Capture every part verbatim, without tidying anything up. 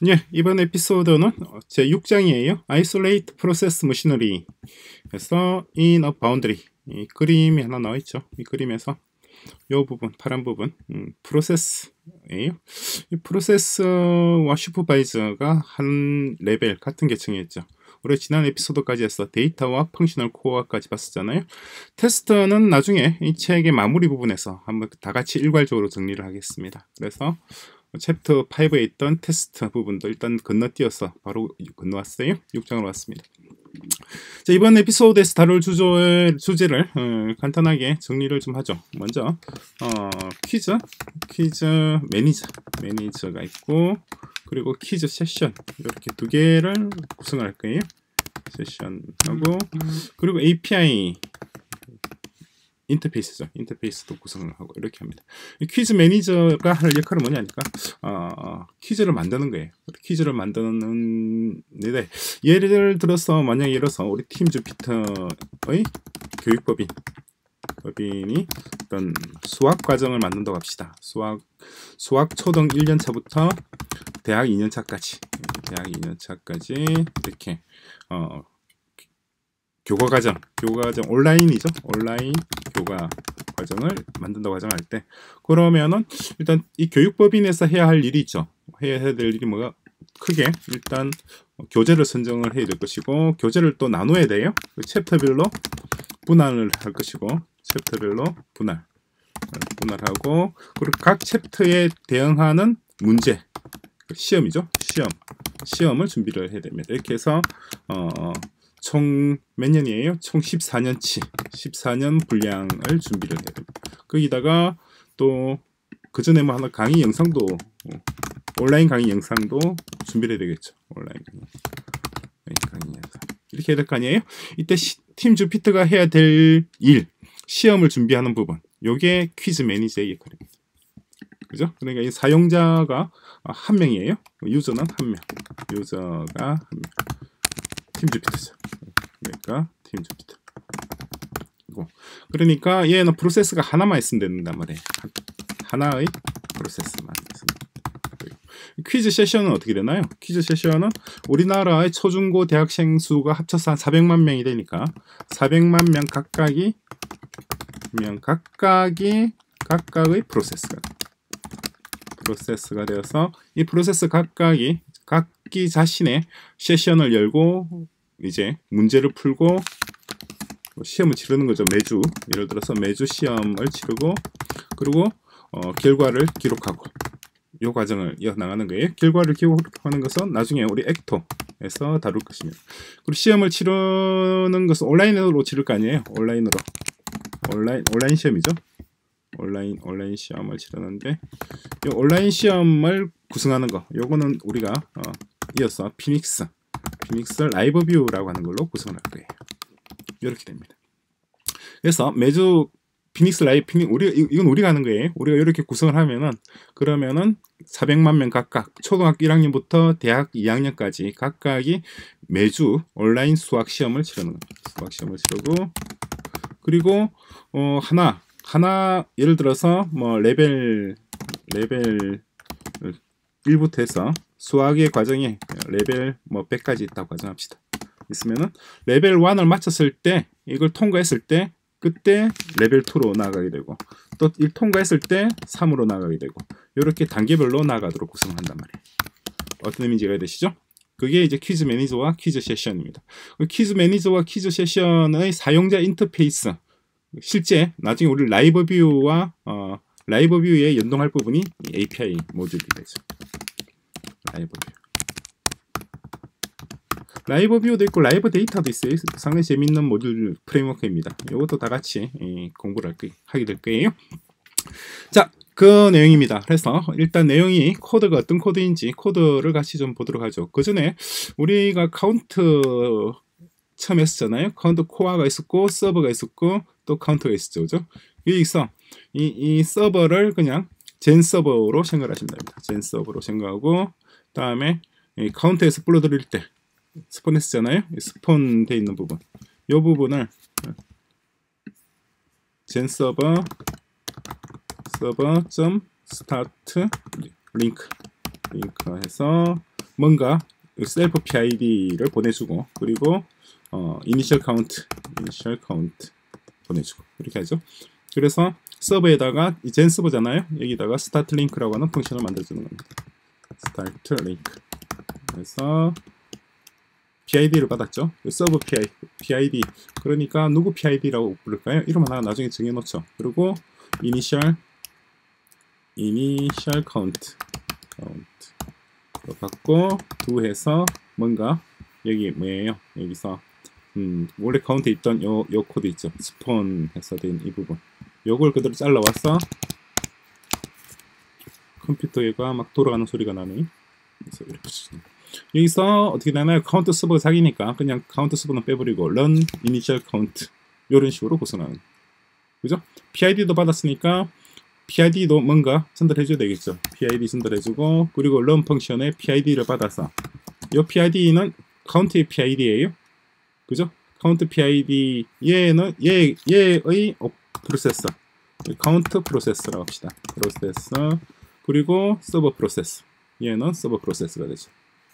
예, 이번 에피소드는 제육 장이에요. Isolate Process Machinery 에서 In a Boundary, 이 그림이 하나 나와있죠. 이 그림에서 이 부분, 파란 부분, 음, 프로세스예요. 이 프로세스와 슈퍼바이저가 한 레벨 같은 계층이었죠. 우리 지난 에피소드까지 해서 데이터와 펑셔널 코어까지 봤었잖아요. 테스트는 나중에 이 책의 마무리 부분에서 한번 다 같이 일괄적으로 정리를 하겠습니다. 그래서 챕터 오에 있던 테스트 부분도 일단 건너뛰어서 바로 건너왔어요. 육 장으로 왔습니다. 자, 이번 에피소드에서 다룰 주제, 주제를 어, 간단하게 정리를 좀 하죠. 먼저 어, 퀴즈, 퀴즈 매니저, 매니저가 있고, 그리고 퀴즈 세션, 이렇게 두 개를 구성을 할 거예요. 세션하고, 그리고 에이피아이 인터페이스죠. 인터페이스도 구성을 하고 이렇게 합니다. 이 퀴즈 매니저가 할 역할은 뭐냐니까 어, 퀴즈를 만드는 거예요. 퀴즈를 만드는 데 예를 들어서 만약에 예를 들어서 우리 팀 주피터의 교육법인 법인이 어떤 수학 과정을 만든다고 합시다. 수학 수학 초등 일 년 차부터 대학 이 년 차까지 대학 이 년 차까지 이렇게 어 교과 과정, 교과 과정 온라인이죠. 온라인 교과 과정을 만든다고 가정할 때, 그러면은 일단 이 교육법인에서 해야 할 일이 있죠. 해야 될 일이 뭐가 크게 일단 교재를 선정을 해야 될 것이고, 교재를 또 나눠야 돼요. 챕터별로 분할을 할 것이고, 챕터별로 분할 분할하고, 그리고 각 챕터에 대응하는 문제, 시험이죠. 시험 시험을 준비를 해야 됩니다. 이렇게 해서 어. 총 몇 년이에요? 총 십사 년치, 십사 년 분량을 준비를 해야 됩니다. 거기다가 또 그 전에 뭐 하나 강의 영상도, 온라인 강의 영상도 준비를 해야 되겠죠. 온라인 강의, 강의 영상 이렇게 해야 될 거 아니에요? 이때 시, 팀 주피터가 해야 될 일, 시험을 준비하는 부분, 요게 퀴즈 매니저의 역할입니다. 그죠? 그러니까 이 사용자가 한 명이에요. 유저는 한 명, 유저가 한 명. 팀 주피터죠. 그러니까 팀 주피터. 그러니까 얘는 프로세스가 하나만 있으면 된단 말이에요. 하나의 프로세스만 있으면. 퀴즈 세션은 어떻게 되나요? 퀴즈 세션은 우리나라의 초중고 대학생 수가 합쳐서 한 사백만 명이 되니까 사백만 명 각각이 명 각각이 각각의 프로세스가 프로세스가 되어서 이 프로세스 각각이 각기 자신의 세션을 열고 이제 문제를 풀고 시험을 치르는 거죠. 매주 예를 들어서 매주 시험을 치르고, 그리고 어, 결과를 기록하고 이 과정을 이어나가는 거예요. 결과를 기록하는 것은 나중에 우리 액토에서 다룰 것입니다. 그리고 시험을 치르는 것은 온라인으로 치를 거 아니에요. 온라인으로 온라인 온라인 시험이죠. 온라인 온라인 시험을 치르는데, 이 온라인 시험을 구성하는 거, 요거는 우리가 어, 이어서 피닉스 피닉스 라이브 뷰라고 하는 걸로 구성을 할 거예요. 이렇게 됩니다. 그래서 매주 피닉스 라이브 피닉 우리 이건 우리가 하는 거예요. 우리가 이렇게 구성을 하면은, 그러면은 사백만 명 각각 초등학교 일 학년부터 대학 이 학년까지 각각이 매주 온라인 수학 시험을 치르는 거예요. 수학 시험을 치르고, 그리고 어, 하나 하나 예를 들어서 뭐 레벨 레벨 일부터 해서 수학의 과정에 레벨 뭐 백까지 있다고 가정합시다. 있으면은 레벨 일을 마쳤을 때, 이걸 통과했을 때 그때 레벨 이로 나가게 되고, 또 일 통과했을 때 삼으로 나가게 되고, 이렇게 단계별로 나가도록 구성한단 말이에요. 어떤 의미인지 이해되시죠? 그게 이제 퀴즈 매니저와 퀴즈 세션입니다. 퀴즈 매니저와 퀴즈 세션의 사용자 인터페이스, 실제 나중에 우리 라이브 뷰와 어, 라이브 뷰에 연동할 부분이 에이피아이 모듈이 되죠. 라이브 뷰. 라이브 뷰도 있고 라이브 데이터도 있어요. 상당히 재밌는 모듈 프레임워크입니다. 이것도 다 같이 예, 공부를 하게 될 거예요. 자, 그 내용입니다. 그래서 일단 내용이 코드가 어떤 코드인지 코드를 같이 좀 보도록 하죠. 그 전에 우리가 카운트 처음 했었잖아요. 카운트 코어가 있었고 서버가 있었고 또 카운터가 있었죠. 그죠? 여기서 이, 이 서버를 그냥 젠 서버로 생각하시면 됩니다. 젠 서버로 생각하고, 다음에 이 카운터에서 불러들일 때 스폰 했잖아요. 스폰 돼 있는 부분, 이 부분을 젠 서버 서버 점 스타트 링크 링크 해서 뭔가 셀프 피아이디를 보내주고 그리고 어, initial count, initial count 보내주고 이렇게 하죠. 그래서 서버에다가 이 젠 서버잖아요. 여기다가 start link라고 하는 펑션을 만들어주는 겁니다. start link. 그래서 피아이디를 받았죠. 서버 피아이디. 그러니까 누구 피아이디라고 부를까요? 이름 하나 나중에 정해놓죠. 그리고 initial initial count count 받고 do 해서 뭔가 여기 뭐예요? 여기서 음, 원래 카운트에 있던 요, 요 코드 있죠. 스폰 해서 된 이 부분. 요걸 그대로 잘라와서 컴퓨터가 막 돌아가는 소리가 나네. 그래서 이렇게 주시는. 여기서 어떻게 되나요? 카운트 서버가 사기니까 그냥 카운트 서버는 빼버리고 run initial count 이런 식으로 구성하는. 그죠? 피아이디도 받았으니까 피아이디도 뭔가 전달해줘야 되겠죠. 피아이디 전달해주고 그리고 run 펑션에 피아이디를 받아서 이 피아이디는 카운트의 피아이디예요. 그죠? 카운트 피아이디 얘는 얘 얘의 프로세서 카운트 프로세서라고 합시다. 프로세서 그리고 서버 프로세서 얘는 서버 프로세서가 되죠.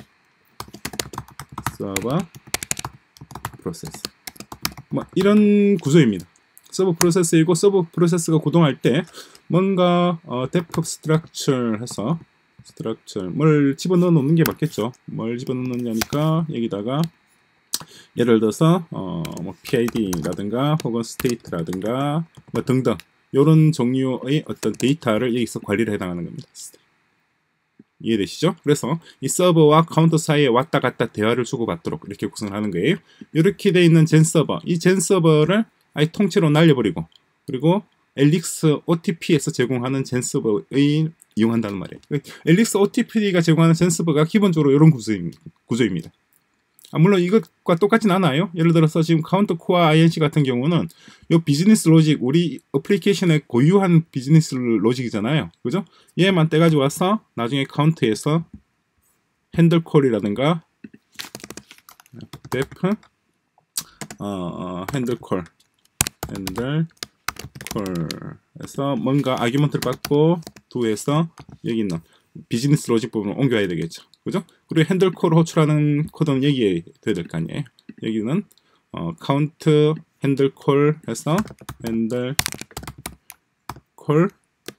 서버 프로세서 뭐 이런 구조입니다. 서버 프로세스이고 서버 프로세스가 구동할 때 뭔가 어, depth structure 해서 structure 뭘 집어넣어 놓는 게 맞겠죠. 뭘 집어넣느냐니까 여기다가 예를 들어서 어, 뭐 피아이디라든가 혹은 state라든가 뭐 등등 이런 종류의 어떤 데이터를 여기서 관리를 해당하는 겁니다. 이해되시죠? 그래서 이 서버와 카운터 사이에 왔다 갔다 대화를 주고받도록 이렇게 구성을 하는 거예요. 이렇게 돼 있는 젠 서버, 이 젠 서버를 아예 통째로 날려버리고 그리고 엘릭스 오티피에서 제공하는 젠 서버의 이용한다는 말이에요. 엘릭스 오티피가 제공하는 젠 서버가 기본적으로 이런 구조입니다. 구조입니다. 아, 물론 이것과 똑같진 않아요. 예를 들어서 지금 카운터 코어 아이엔씨 같은 경우는 이 비즈니스 로직, 우리 어플리케이션의 고유한 비즈니스 로직이잖아요. 그죠? 얘만 떼가지고 와서 나중에 카운트에서 핸들 콜이라든가 def 어, 어, 핸들 콜 핸들 콜에서 뭔가 아규먼트를 받고 do에서 여기 있는 비즈니스 로직 부분을 옮겨야 되겠죠. 그죠? 그리고 핸들 콜을 호출하는 코드는 여기에 돼야 될 거 아니에요. 여기는 어, 카운트 핸들 콜 해서 핸들 콜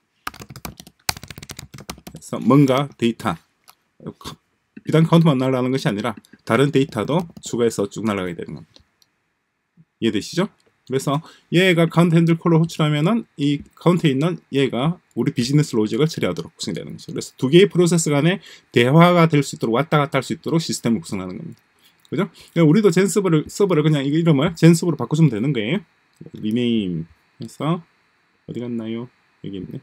해서 뭔가 데이터 비단 카운트만 날아가는 것이 아니라 다른 데이터도 추가해서 쭉 날아가야 되는 겁니다. 이해되시죠? 그래서 얘가 카운트 핸들 콜을 호출하면은 이 카운트에 있는 얘가 우리 비즈니스 로직을 처리하도록 구성되는 거죠. 그래서 두 개의 프로세스 간에 대화가 될 수 있도록 왔다 갔다 할 수 있도록 시스템을 구성하는 겁니다. 그죠? 그러니까 우리도 젠 서버를 서버를 그냥 이 이름을 젠 서버로 바꿔주면 되는 거예요. 리네임 해서 어디 갔나요? 여기 있네.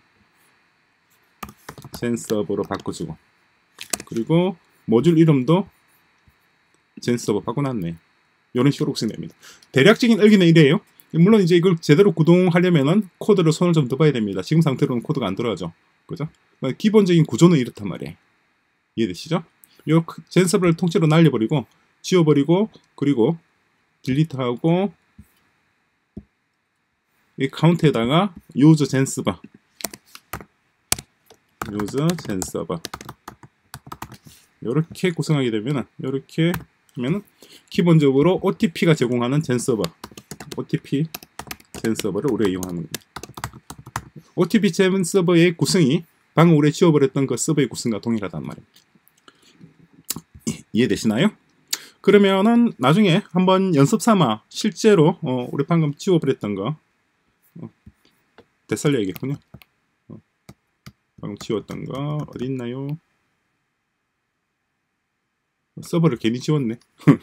젠 서버로 바꿔주고 그리고 모듈 이름도 젠 서버 바꿔놨네. 이런 식으로 구성됩니다. 대략적인 의견은 이래요. 물론 이제 이걸 제대로 구동하려면은 코드를 손을 좀 더 봐야 됩니다. 지금 상태로는 코드가 안 들어가죠. 그죠? 기본적인 구조는 이렇단 말이에요. 이해되시죠? 이 젠 서버를 통째로 날려버리고 지워버리고 그리고 딜리트하고 이 카운트에다가 유저 젠 서버 유저 젠 서버 이렇게 구성하게 되면은 이렇게 하면은 기본적으로 오티피가 제공하는 젠 서버 오티피 젠 서버를 우리가 이용하는 겁니다. 오티피 젠 서버의 구성이 방금 우리가 지워버렸던 그 서버의 구성과 동일하단 말입니다. 이해되시나요? 그러면은 나중에 한번 연습 삼아 실제로 어, 우리 방금 지워버렸던 거 어, 되살려야겠군요. 어, 방금 지웠던 거 어디 있나요? 서버를 괜히 지웠네.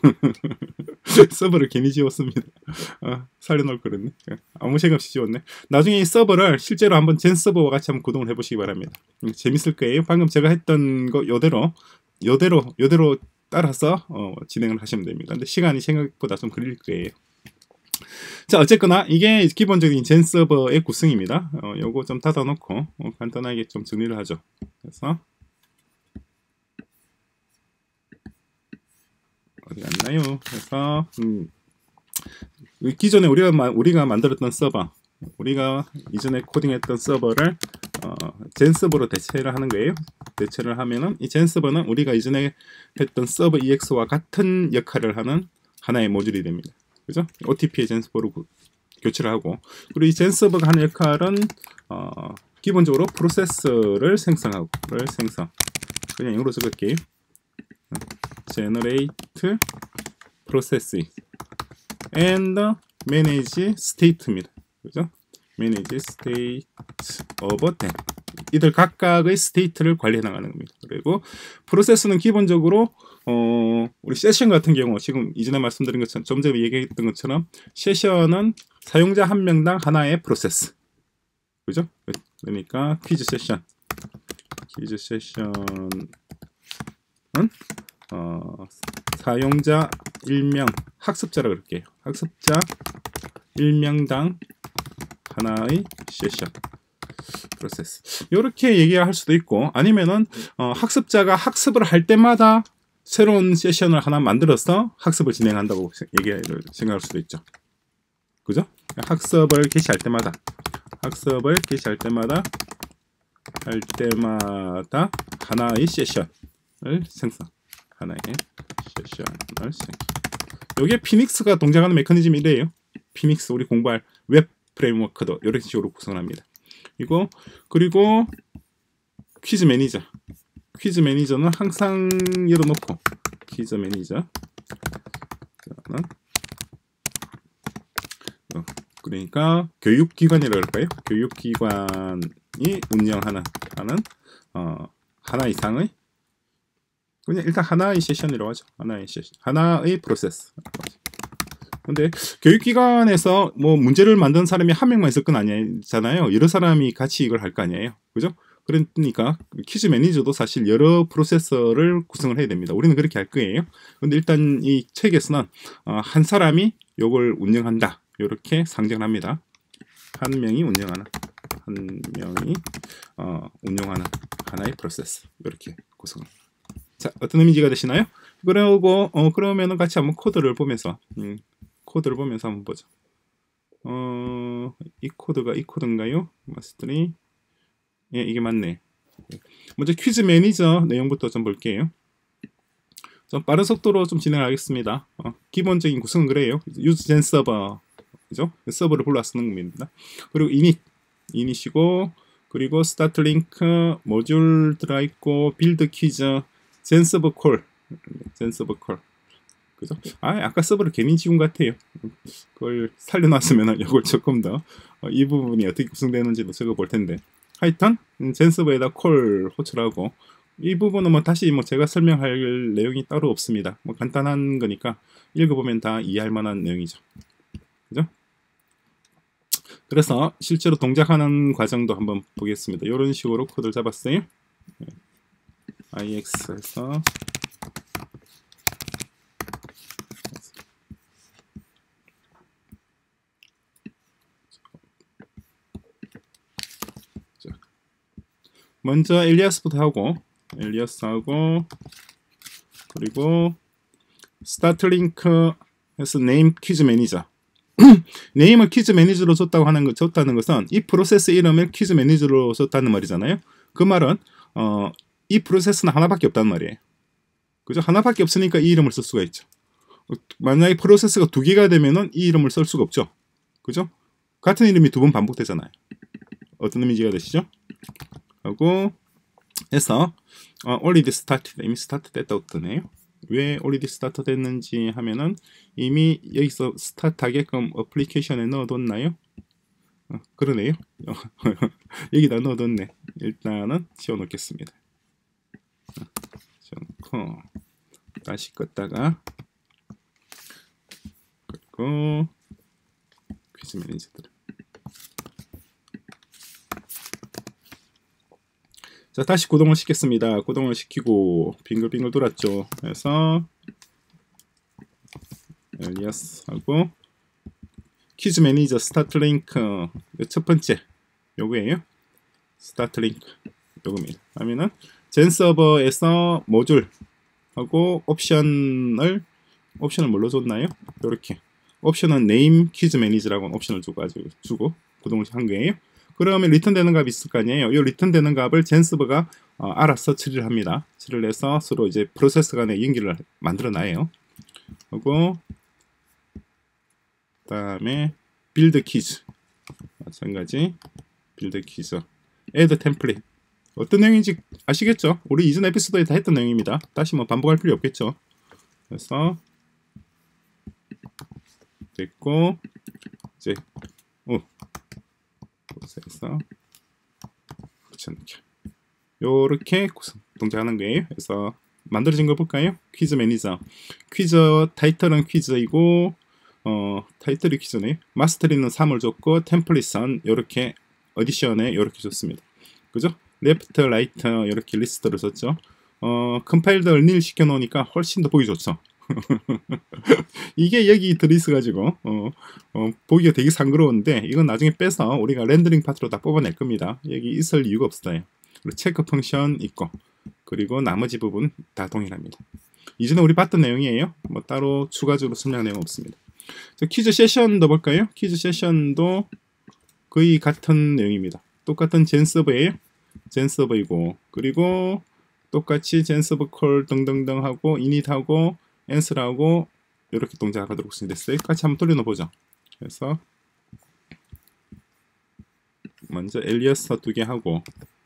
서버를 괜히 지웠습니다. 아, 살려놓을 거랬네. 아무 생각 없이 지웠네. 나중에 이 서버를 실제로 한번 젠 서버와 같이 한번 구동을 해보시기 바랍니다. 재밌을 거예요. 방금 제가 했던 거 요대로 요대로 요대로 따라서 어, 진행을 하시면 됩니다. 근데 시간이 생각보다 좀 걸릴 거예요. 자, 어쨌거나 이게 기본적인 젠 서버의 구성입니다. 어, 요거 좀 닫아놓고 어, 간단하게 좀 정리를 하죠. 그래서 어디 갔나요? 그래서 음, 기존에 우리가 마, 우리가 만들었던 서버, 우리가 이전에 코딩했던 서버를 어, 젠 서버로 대체를 하는 거예요. 대체를 하면은 이 젠 서버는 우리가 이전에 했던 서버 이엑스와 같은 역할을 하는 하나의 모듈이 됩니다. 그죠? 오티피의 젠 서버로 교체를 하고, 그리고 이 젠 서버가 하는 역할은 어, 기본적으로 프로세스를 생성하고, 를 생성. 그냥 영어로 적을게요. generate processing and manage state입니다. 그죠? manage state of them. 이들 각각의 스테이트를 관리해 나가는 겁니다. 그리고 프로세스는 기본적으로 어, 우리 세션 같은 경우 지금 이전에 말씀드린 것처럼 좀 전에 얘기했던 것처럼 세션은 사용자 한 명당 하나의 프로세스. 그죠? 그러니까 퀴즈 세션. 퀴즈 세션은 어, 사용자 일명 학습자라고 그럴게요. 학습자 일명당 하나의 세션 프로세스. 이렇게 얘기할 수도 있고, 아니면은 어, 학습자가 학습을 할 때마다 새로운 세션을 하나 만들어서 학습을 진행한다고 얘기를 생각할 수도 있죠. 그죠? 학습을 개시할 때마다 학습을 개시할 때마다 할 때마다 하나의 세션을 생성. 하나의 세션을 생성. 이게 피닉스가 동작하는 메커니즘이 이래요. 피닉스 우리 공부할 웹 프레임워크도 이런 식으로 구성합니다. 이거 그리고 퀴즈 매니저. 퀴즈 매니저는 항상 열어놓고 퀴즈 매니저. 그러니까 교육기관이라고 할까요? 교육기관이 운영하는 하는 어, 하나 이상의 그냥 일단 하나의 세션이라고 하죠. 하나의 세션, 하나의 프로세스. 근데 교육기관에서 뭐 문제를 만든 사람이 한 명만 있을 건 아니잖아요. 여러 사람이 같이 이걸 할 거 아니에요. 그죠? 그러니까 퀴즈 매니저도 사실 여러 프로세서를 구성을 해야 됩니다. 우리는 그렇게 할 거예요. 근데 일단 이 책에서는 어, 한 사람이 이걸 운영한다. 이렇게 상정을 합니다. 한 명이 운영하는 한 명이 어, 운영하는 하나의 프로세스. 이렇게 구성을. 자, 어떤 의미가 되시나요? 그러고 어, 그러면은 같이 한번 코드를 보면서 음, 코드를 보면서 한번 보죠. 어, 이 코드가 이 코드인가요? 마스터리. 예, 이게 맞네. 먼저 퀴즈 매니저 내용부터 좀 볼게요. 좀 빠른 속도로 좀 진행하겠습니다. 어, 기본적인 구성은 그래요. use gen 서버, 그죠? 서버를 불러 쓰는 겁니다. 그리고 init, init이고, 그리고 start link, 모듈 들어가 있고, build 퀴즈, gen 서버 콜, gen 서버 콜. 그죠? 아, 아까 서버를 괜히 지운 것 같아요. 그걸 살려놨으면 이걸 조금 더 이 어, 부분이 어떻게 구성되는지도 적어볼 텐데. 하여튼 젠 서버에다 콜 호출하고, 이 부분은 뭐 다시 뭐 제가 설명할 내용이 따로 없습니다. 뭐 간단한 거니까 읽어보면 다 이해할 만한 내용이죠. 그죠? 그래서 실제로 동작하는 과정도 한번 보겠습니다. 이런 식으로 코드를 잡았어요. 아이엑스에서 먼저 엘리아스부터 하고, 엘리아스하고, 그리고 스타트 링크에서 네임 퀴즈 매니저. 네임을 퀴즈 매니저로 줬다고 하는 것, 줬다는 것은 이 프로세스 이름을 퀴즈 매니저로 줬다는 말이잖아요. 그 말은 어, 이 프로세스는 하나밖에 없다는 말이에요. 그죠? 하나밖에 없으니까 이 이름을 쓸 수가 있죠. 만약에 프로세스가 두 개가 되면은 이 이름을 쓸 수가 없죠. 그죠? 같은 이름이 두 번 반복되잖아요. 어떤 의미가 되시죠? 하고 해서 어, already started, 이미 스타트 됐다고 뜨네요. 왜 already 스타트 됐는지 하면은 이미 여기서 스타트 하게끔 어플리케이션에 넣어뒀나요? 어, 그러네요. 여기다 넣어뒀네. 일단은 지워놓겠습니다. 지워놓고 다시 껐다가, 그리고 퀴즈 매니저들. 자, 다시 구동을 시켰습니다. 구동을 시키고 빙글빙글 돌았죠. 그래서 엘리아스 하고 퀴즈 매니저 스타트 링크 첫 번째 요거예요. 스타트 링크 요겁니다. 하면은 젠 서버에서 모듈 하고 옵션을 옵션을 뭘로 줬나요? 이렇게 옵션은 네임 퀴즈 매니저라고 옵션을 주고 가지고 주고 구동을 한 거예요. 그러면 리턴 되는 값이 있을 거 아니에요. 이 리턴 되는 값을 젠서버가 어, 알아서 처리를 합니다. 처리를 해서 서로 이제 프로세스 간의 연결을 만들어 놔요. 그리고 그다음에 빌드 키즈 마찬가지 빌드 키즈 add 템플릿 어떤 내용인지 아시겠죠? 우리 이전 에피소드에 다 했던 내용입니다. 다시 뭐 반복할 필요 없겠죠. 그래서 됐고 이제 오 그래서 붙여넣기 요렇게 동작하는 거예요. 그래서 만들어진 거 볼까요? 퀴즈 매니저 퀴즈 타이틀은 퀴즈이고 어 타이틀이 퀴즈네. 마스터리는 삼을 줬고 템플릿은 요렇게 어디션에 요렇게 줬습니다. 그죠? 레프트 라이트 이렇게 리스트를 썼죠. 어 컴파일드 얼닐 시켜 놓으니까 훨씬 더 보기 좋죠. 이게 여기 들어있어 가지고 어, 어, 보기가 되게 상그러운데 이건 나중에 빼서 우리가 렌더링 파트로 다 뽑아낼 겁니다. 여기 있을 이유가 없어요. 그리고 체크 펑션 있고 그리고 나머지 부분 다 동일합니다. 이전에 우리 봤던 내용이에요. 뭐 따로 추가적으로 설명할 내용 없습니다. 퀴즈 세션도 볼까요? 퀴즈 세션도 거의 같은 내용입니다. 똑같은 젠 서버예요. 젠 서버이고 그리고 똑같이 젠 서버 콜 등등등 하고 init하고 answer하고 이렇게 동작하도록 됐어요. 같이 한번 돌려놓아 보죠. 그래서 먼저 엘리어스 두 개 하고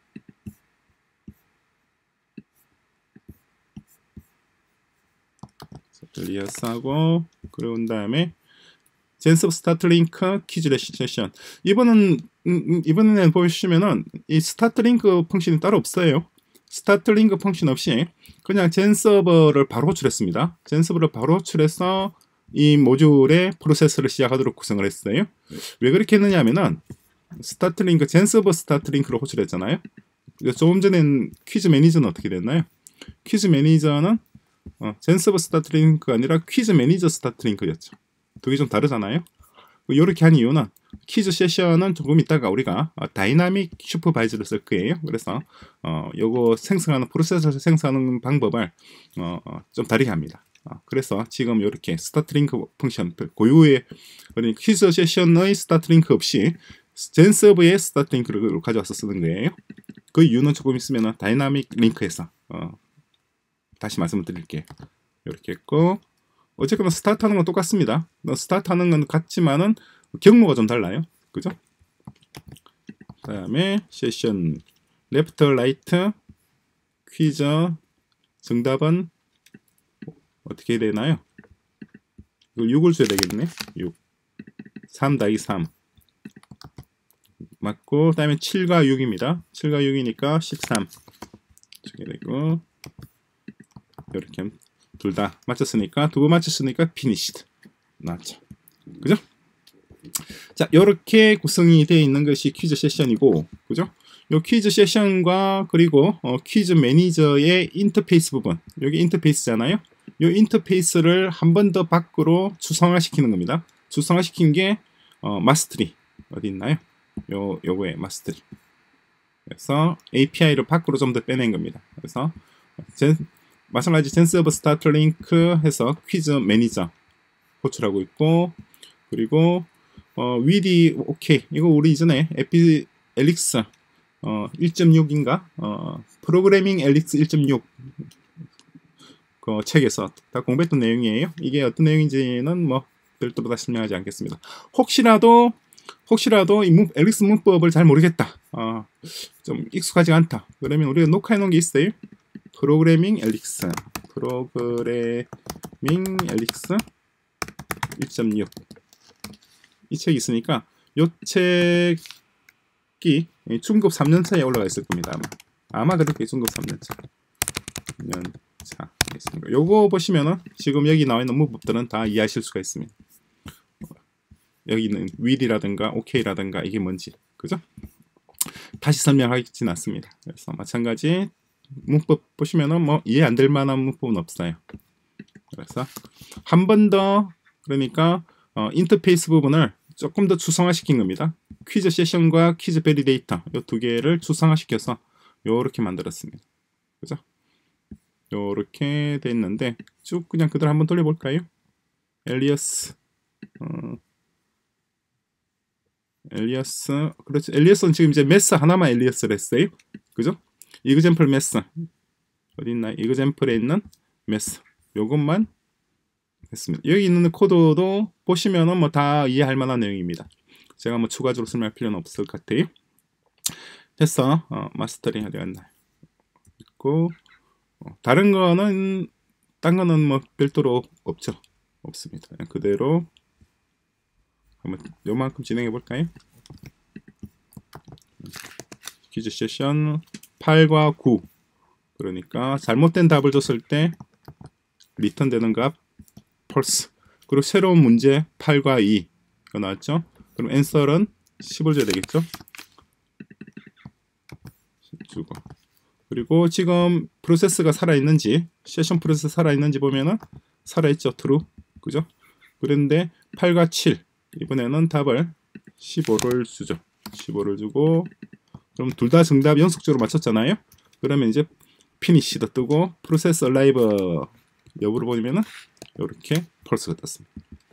엘리어스 하고 그런 다음에 젠서버 스타트 링크 퀴즈 레시션 이번은 음, 이번에는 보시면은 이 스타트 링크 펑션이 따로 없어요. 스타트 링크 펑션 없이 그냥 젠 서버를 바로 호출했습니다. 젠 서버를 바로 호출해서 이 모듈의 프로세스를 시작하도록 구성을 했어요. 왜 그렇게 했느냐 하면은 스타트 링크, 젠 서버 스타트 링크를 호출했잖아요. 조금 전엔 퀴즈 매니저는 어떻게 됐나요? 퀴즈 매니저는 어, 젠 서버 스타트 링크가 아니라 퀴즈 매니저 스타트 링크였죠. 두 개 좀 다르잖아요. 이렇게 한 이유는 퀴즈 세션은 조금 있다가 우리가 어, 다이나믹 슈퍼바이저를 쓸 거예요. 그래서 어, 요거 생성하는 프로세서를 생성하는 방법을 어, 어, 좀 다르게 합니다. 어, 그래서 지금 이렇게 스타트 링크 펑션 고유의 그러니까 퀴즈 세션의 스타트 링크 없이 젠 서버의 스타트 링크를 가져와서 쓰는 거예요. 그 이유는 조금 있으면 다이나믹 링크에서 어, 다시 말씀을 드릴게요. 이렇게 했고 어쨌거나 스타트하는 건 똑같습니다. 스타트하는 건 같지만은 경로가 좀 달라요. 그죠? 그 다음에 세션 레프트 라이트 퀴즈 정답은 어떻게 되나요? 이걸 육을 줘야 되겠네. 육 삼 더하기 삼 맞고 그 다음에 칠과 육입니다. 칠과 육이니까 십삼 주게 되고 이렇게 둘 다 맞췄으니까 두 번 맞췄으니까 finished 나왔죠. 그죠? 자, 이렇게 구성이 되어 있는 것이 퀴즈 세션이고, 그죠? 요 퀴즈 세션과 그리고 어, 퀴즈 매니저의 인터페이스 부분, 여기 인터페이스잖아요. 요 인터페이스를 한 번 더 밖으로 추상화시키는 겁니다. 추상화시킨 게 어, 마스터리 어디 있나요? 요 요거에 마스터리. 그래서 에이피아이를 밖으로 좀 더 빼낸 겁니다. 그래서 젠, 마찬가지 젠 서버 스타트 링크 해서 퀴즈 매니저 호출하고 있고 그리고 어, 위디 오케이 이거 우리 이전에 에피 엘릭스 어, 일 점 육인가 어, 프로그래밍 엘릭스 일 점 육 그 책에서 다 공부했던 내용이에요. 이게 어떤 내용인지는 뭐 별도로 다 설명하지 않겠습니다. 혹시라도 혹시라도 이 문, 엘릭스 문법을 잘 모르겠다 어, 좀 익숙하지 않다 그러면 우리가 녹화해 놓은 게 있어요. 프로그래밍 엘릭스 프로그래밍 엘릭스 일 점 육 이 책이 있으니까 이 책이 중급 삼 년 차에 올라가 있을 겁니다. 아마, 아마 그렇게 중급 삼 년 차 삼 년 차 있습니다. 요거 보시면은 지금 여기 나와 있는 문법들은 다 이해하실 수가 있습니다. 여기는 will이라든가 ok라든가 이게 뭔지 그죠? 다시 설명하지는 않습니다. 그래서 마찬가지 문법 보시면은 뭐 이해 안 될 만한 문법은 없어요. 그래서 한 번 더 그러니까 어, 인터페이스 부분을 조금 더 추상화시킨 겁니다. 퀴즈 세션과 퀴즈 베리데이터 이 두 개를 추상화시켜서 요렇게 만들었습니다. 그죠? 요렇게 돼 있는데 쭉 그냥 그대로 한번 돌려볼까요? 엘리어스 어, 엘리어스, 그렇죠. 엘리어스는 지금 이제 매스 하나만 엘리어스를 했어요. 그죠? 이그젠플 매스 어디 있나? 이그젠플에 있는 매스 요것만 했습니다. 여기 있는 코드도 보시면은 뭐 다 이해할 만한 내용입니다. 제가 뭐 추가적으로 설명할 필요는 없을 것 같아요. 됐어. 어, 마스터링 어디 갔나? 있고 어, 다른 거는 딴 거는 뭐 별도로 없죠. 없습니다. 그냥 그대로 한번 요만큼 진행해 볼까요? 퀴즈 세션 팔과 구. 그러니까 잘못된 답을 줬을 때 리턴 되는 값 false. 그리고 새로운 문제 팔과 이. 이거 나왔죠? 그럼 answer은 십을 줘야 되겠죠? 십 주고. 그리고 지금 프로세스가 살아있는지, 세션 프로세스 살아있는지 보면은 살아있죠? true. 그죠? 그런데 팔과 칠. 이번에는 답을 십오를 주죠. 십오를 주고, 그럼 둘 다 정답 연속적으로 맞췄잖아요? 그러면 이제 피니시도 뜨고, 프로세스 얼라이브 여부를 보면은 이렇게 펄스가 떴습니다.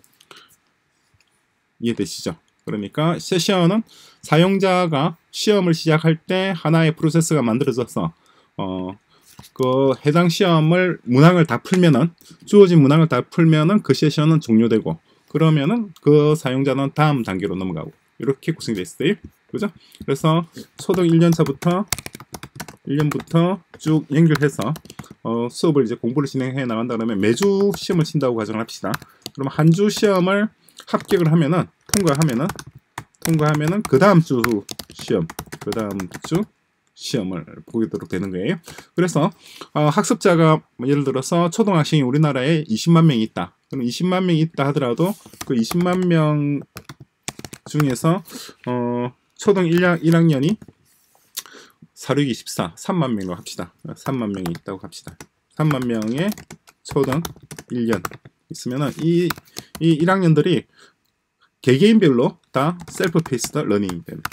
이해되시죠? 그러니까 세션은 사용자가 시험을 시작할 때 하나의 프로세스가 만들어져서 어, 그 해당 시험을 문항을 다 풀면은 주어진 문항을 다 풀면은 그 세션은 종료되고 그러면은 그 사용자는 다음 단계로 넘어가고 이렇게 구성이 되어 있어요. 그죠? 그래서 초등 일 년차부터 일 년부터 쭉 연결해서 어, 수업을 이제 공부를 진행해 나간다 그러면 매주 시험을 친다고 가정을 합시다. 그럼 한 주 시험을 합격을 하면은 통과하면은 통과하면은 그 다음 주 시험 그 다음 주 시험을 보도록 되는 거예요. 그래서 어, 학습자가 뭐 예를 들어서 초등학생이 우리나라에 이십만 명이 있다. 그럼 이십만 명이 있다 하더라도 그 이십만 명 중에서 어, 초등 일 학년이 사륙이 이십사, 삼만 명으로 합시다. 삼만 명이 있다고 합시다. 삼만 명의 초등 일 년 있으면은 이, 이 일 학년들이 개개인별로 다 셀프 페이스드 러닝이 됩니다.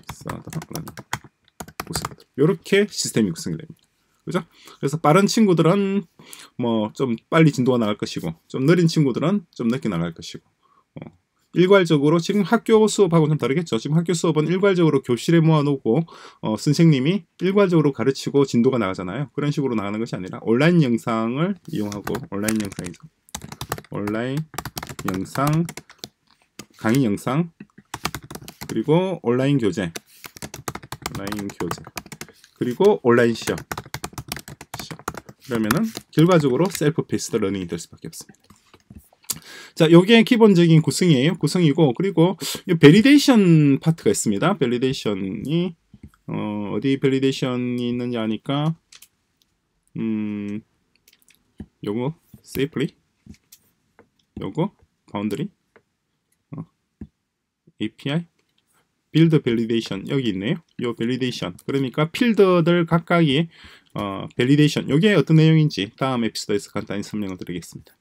이렇게 시스템이 구성이 됩니다. 그죠? 그래서 빠른 친구들은 뭐 좀 빨리 진도가 나갈 것이고 좀 느린 친구들은 좀 늦게 나갈 것이고 어. 일괄적으로 지금 학교 수업하고는 좀 다르겠죠. 지금 학교 수업은 일괄적으로 교실에 모아놓고 어, 선생님이 일괄적으로 가르치고 진도가 나가잖아요. 그런 식으로 나가는 것이 아니라 온라인 영상을 이용하고 온라인 영상이죠. 온라인 영상, 강의 영상, 그리고 온라인 교재, 온라인 교재, 그리고 온라인 시험. 시험. 그러면은 결과적으로 셀프 페이스드 러닝이 될 수밖에 없습니다. 자, 요게 기본적인 구성이에요. 구성이고, 그리고 이 밸리데이션 파트가 있습니다. 밸리데이션이, 어, 어디 밸리데이션이 있는지 아니까, 음, 요거, safely, 요거, boundary, 어, 에이피아이, build validation, 여기 있네요. 요 밸리데이션. 그러니까 필드들 각각이, 어, 밸리데이션, 요게 어떤 내용인지 다음 에피소드에서 간단히 설명을 드리겠습니다.